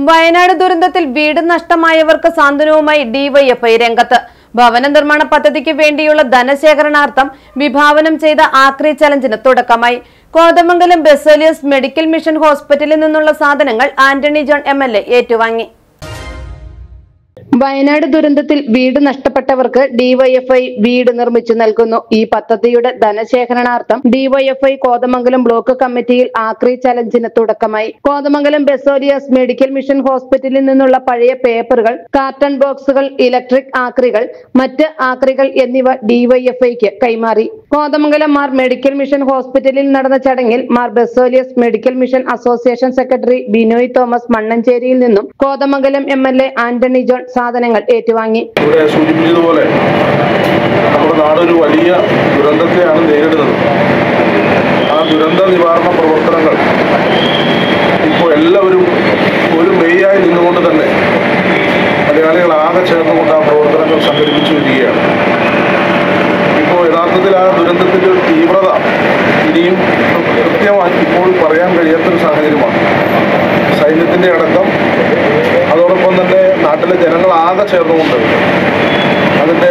വയനാട് ദുരന്തത്തിൽ വീട് നഷ്ടമായവർക്ക് സാന്ത്വനവുമായി ഡിവൈഎഫ്ഐ രംഗത്ത്. ഭവന നിർമ്മാണ പദ്ധതിക്ക് വേണ്ടിയുള്ള ധനശേഖരണാർത്ഥം വിഭാവനം ചെയ്ത ആക്രി ചലഞ്ചിന് തുടക്കമായി. കോതമംഗലം ബെസേലിയസ് മെഡിക്കൽ മിഷൻ ഹോസ്പിറ്റലിൽ നിന്നുള്ള സാധനങ്ങൾ ആന്റണി ജോൺ MLA ഏറ്റുവാങ്ങി. വയനാട് ദുരന്തത്തിൽ വീട് നഷ്ടപ്പെട്ടവർക്ക് ഡിവൈഎഫ്ഐ വീട് നിർമ്മിച്ചു നൽകുന്നു. ഈ പദ്ധതിയുടെ ധനശേഖരണാർത്ഥം ഡിവൈഎഫ്ഐ കോതമംഗലം ബ്ലോക്ക് കമ്മിറ്റിയിൽ ആക്രി ചലഞ്ചിന് തുടക്കമായി. കോതമംഗലം ബെസോലിയസ് മെഡിക്കൽ മിഷൻ ഹോസ്പിറ്റലിൽ നിന്നുള്ള പഴയ പേപ്പറുകൾ, കാർട്ടൺ ബോക്സുകൾ, ഇലക്ട്രിക് ആക്രികൾ, മറ്റ് ആക്രികൾ എന്നിവ ഡിവൈഎഫ്ഐക്ക് കൈമാറി. കോതമംഗലം മാർ മെഡിക്കൽ മിഷൻ ഹോസ്പിറ്റലിൽ നടന്ന ചടങ്ങിൽ Mar Baselios medical mission association secretary Binoy Thomas മണ്ണഞ്ചേരിയിൽ നിന്നും കോതമംഗലം MLA ആന്റണി ജോൺ സാധനങ്ങൾ ഏറ്റുവാങ്ങി. ഇവിടെ സൂചിപ്പിച്ചതുപോലെ നമ്മുടെ നാടൊരു വലിയ ദുരന്തത്തെയാണ് നേരിടുന്നത്. ആ ദുരന്ത നിവാരണ പ്രവർത്തനങ്ങൾ ഇപ്പോൾ എല്ലാവരും ഒരു മെയ്യായി നിന്നുകൊണ്ട് തന്നെ മലയാളികൾ ആകെ ചേർന്നുകൊണ്ട് ആ പ്രവർത്തനങ്ങൾ സംഘടിപ്പിച്ചു വരികയാണ്. ഇപ്പോൾ യഥാർത്ഥത്തിൽ ആ ദുരന്തത്തിൻ്റെ ഒരു തീവ്രത ഇനിയും കൃത്യമായി ഇപ്പോൾ പറയാൻ കഴിയാത്തൊരു സാഹചര്യമാണ്. സൈന്യത്തിൻ്റെ അടക്കം അതോടൊപ്പം തന്നെ നാട്ടിലെ ജനങ്ങൾ ആകെ ചേർന്നുകൊണ്ട് അതിൻ്റെ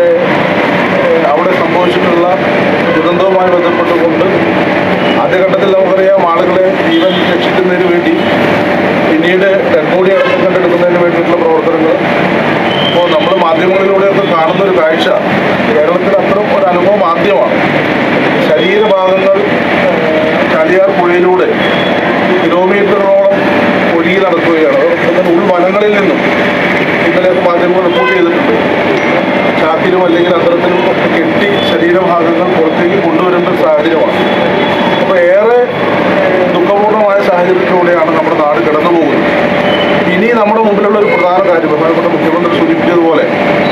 അവിടെ സംഭവിച്ചിട്ടുള്ള ദുരന്തവുമായി ബന്ധപ്പെട്ടുകൊണ്ട് ആദ്യഘട്ടത്തിൽ നമുക്കറിയാം ആളുകളെ ജീവൻ രക്ഷിക്കുന്നതിന് വേണ്ടി, പിന്നീട് ഡെഡ്ബോഡി അടക്കം കണ്ടെടുക്കുന്നതിന് വേണ്ടിയിട്ടുള്ള പ്രവർത്തനങ്ങൾ. അപ്പോൾ നമ്മൾ മാധ്യമങ്ങളിലൂടെയൊക്കെ കാണുന്നൊരു കാഴ്ച കേരളത്തിൽ അത്തരം ഒരു അനുഭവം ആദ്യമാണ്. ശരീരഭാഗങ്ങൾ ചാലിയാർ പുഴയിലൂടെ കിലോമീറ്ററോളം ഒഴുകി നടക്കുകയാണ്. അതോടൊപ്പം ഉൾവനങ്ങളിൽ നിന്നും ഇന്നലെ മാധ്യമങ്ങൾ റിപ്പോർട്ട് ചെയ്തിട്ടുണ്ട്. ചാക്കിലും അല്ലെങ്കിൽ അന്തരത്തിലും ഒക്കെ കെട്ടി ശരീരഭാഗങ്ങൾ പുറത്തേക്ക് കൊണ്ടുവരേണ്ട ഒരു സാഹചര്യമാണ്. അപ്പോൾ ഏറെ ദുഃഖപൂർണമായ സാഹചര്യത്തിലൂടെയാണ് നമ്മുടെ നാട് കടന്നു പോകുന്നത്. ഇനി നമ്മുടെ മുമ്പിലുള്ള ഒരു പ്രധാന കാര്യം ബഹുമാനപ്പെട്ട മുഖ്യമന്ത്രി സൂചിപ്പിച്ചതുപോലെ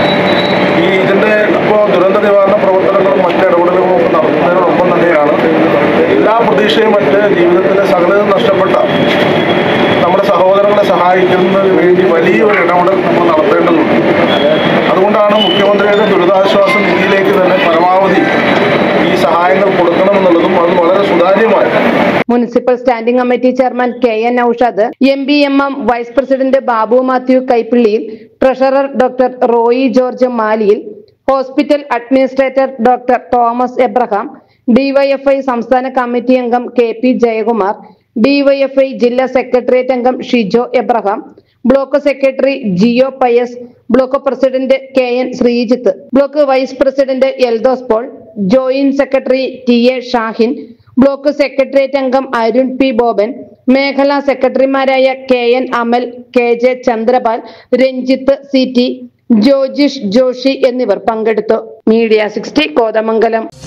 ഇതിൻ്റെ ഇപ്പോൾ ദുരന്ത നിവാരണ പ്രവർത്തനങ്ങളും മറ്റ് ഇടപെടലുകളും ഒക്കെ നടത്തുന്നതിനോടൊപ്പം തന്നെയാണ് എല്ലാ പ്രതീക്ഷയും മറ്റ് ജീവിതത്തിലെ സകലതും നഷ്ടപ്പെട്ട നമ്മുടെ സഹോദരങ്ങളെ സഹായിക്കുന്നതിന് വേണ്ടി വലിയൊരു ഇടപെടൽ നമ്മൾ നടത്തേണ്ടതുണ്ട്. അതുകൊണ്ടാണ് മുഖ്യമന്ത്രിയുടെ ദുരിതാശ്വാസ നിധിയിലേക്ക് തന്നെ പരമാവധി ഈ സഹായങ്ങൾ കൊടുക്കണമെന്നുള്ളതും അത് വളരെ സുതാര്യമായി. Municipal standing committee chairman KN Aushad, MBMM vice president Babu Mathew കൈപ്പിള്ളിയിൽ, ട്രഷറർ ഡോക്ടർ റോയി ജോർജ് മാലിയിൽ, hospital administrator doctor Thomas Abraham, DYFI സംസ്ഥാന കമ്മിറ്റി അംഗം KP ജയകുമാർ, ഡിവൈഎഫ്ഐ ജില്ലാ സെക്രട്ടേറിയറ്റ് അംഗം Shijo Abraham, block secretary Jiyo Pius, block president KN Sreejith, block vice president Eldhose Paul, joint secretary TA Shahin, block secretariat അംഗം Arun P Boban, മേഖലാ സെക്രട്ടറിമാരായ KN അമൽ, KJ Chandra Pal, Ranjith CT, Jojish Joshi എന്നിവർ പങ്കെടുത്തു. മീഡിയ 60 കോതമംഗലം.